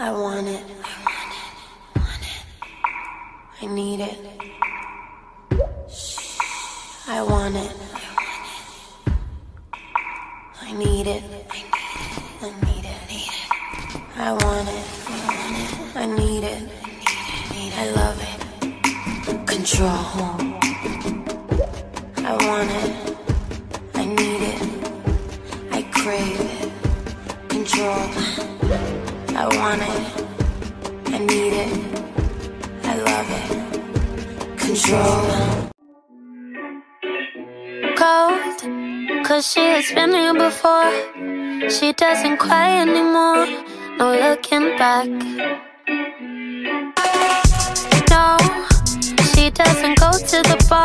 I want it. I need it. I want it. I need it. I need it. I want it. I need it. I love it. Control. I want it. I need it. I crave it. Control. I want it. I need it. I love it. Control. Cold, 'cause she has been here before. She doesn't cry anymore. No looking back. No, she doesn't go to the bar.